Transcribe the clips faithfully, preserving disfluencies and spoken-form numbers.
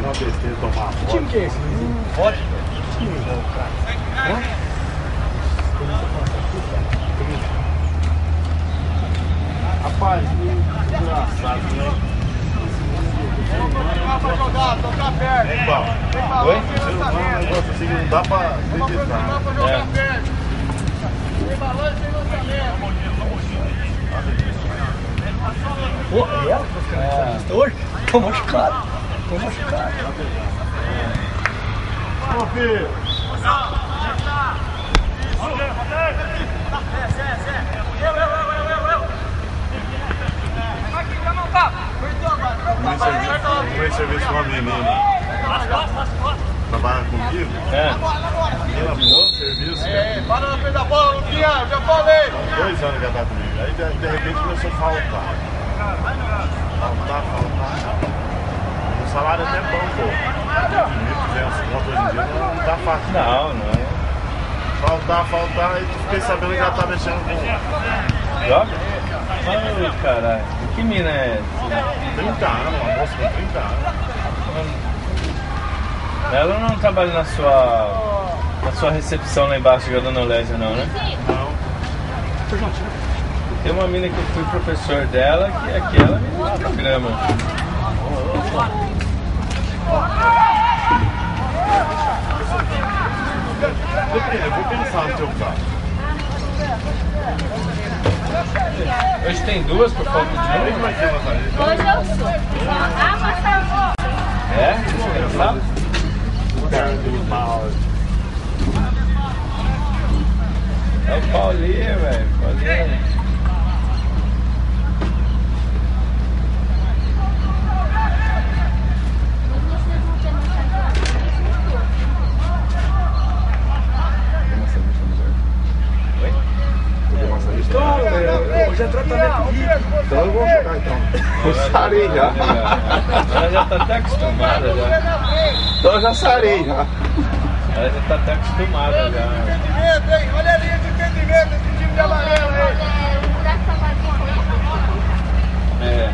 uma besteira tomar Que time que é esse? Pode? Que time é o cara? Hã? Rapaz, engraçado, né? Pra jogar, tocar perto. É igual. Oi? Ser humano é um negócio assim que não dá pra acreditar. Pra jogar perto. Tem balanço e tem lançamento. Pô, é ela? É. Hoje? Tô machucado. Tô machucado. Ô, filho! Comecei a ver se uma menina trabalha comigo. É. Ela bom serviço. É, para na frente da bola, Luquinha, já falei. Dois anos que ela tá comigo. Aí de, de repente começou a faltar. Faltar, faltar. O salário é até bom, pô. mil e duzentos conto hoje em dia não tá fácil. Não, não. Faltar, faltar, aí tu fiquei sabendo que ela tá mexendo com. Joga? Ai, caralho. Que mina é essa? trinta anos, uma moça com trinta anos. Ela não trabalha na sua, na sua recepção lá embaixo jogando no Lédio, não, né? Não. Tem uma mina que eu fui professor dela, que é aquela menina do programa. Eu vou pensar no teu carro. Hoje tem duas por falta de Aí uma. como é que é, Nazaré? Hoje eu sou. Ah, mas É? Você sabe? Cara, do mal. É o Paulinho, velho. Paulinho. Hoje é tratamento líquido. Então eu vou jogar então. Eu sarei já. Ela já tá até acostumada já. Então eu já sarei já. Ela já tá até acostumada já. Entendimento, hein? Olha a linha de entendimento desse time de amarelo aí. o buraco tá vazio. É.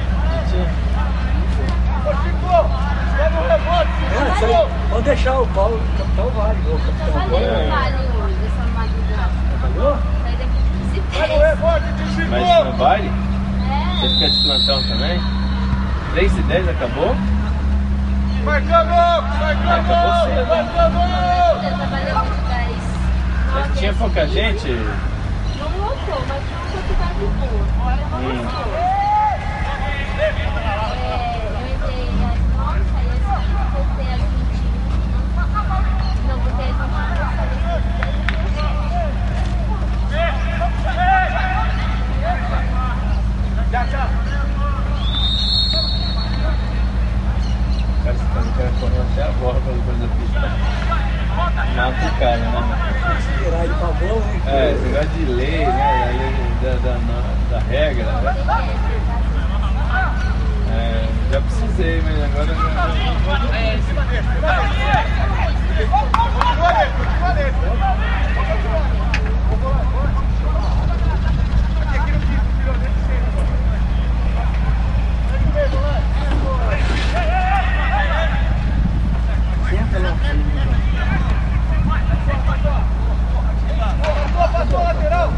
Ô, Chico, pega o rebote, É, isso aí. Pode deixar o Paulo, o capitão vale. O capitão Olha vale. o vale hoje, essa madrugada. Entendeu? Sai daqui de pega o bicicleta. rebote de Chico. Mas no baile? Você É. fica de plantão também? três e dez acabou? Marcando, marcando, Acabou cedo. marcando. Eu trabalhei muito dez. Mas tinha pouca gente? Não lotou, mas não foi ficar de boa. Hum. É, eu entrei às nove, saí às cinco, voltei às vinte e um. Não, voltei às vinte e um, saí às Já, já. O cara, o cara correu até a borda depois da pista. Mata o cara, né? Tirar ele pra bola, né? É, esse negócio de lei, né? A lei da, da, da regra, né? É, já precisei, mas agora não, não vou. É, em cima dele. Continua dele, continua dele. Aqui, aqui no quinto, tirou dele de cima. Aqui mesmo, lá. Senta lá. Passou, passou a lateral.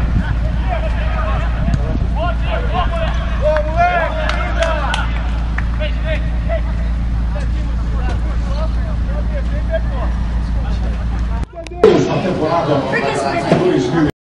Ô, moleque, linda! Essa temporada dois mil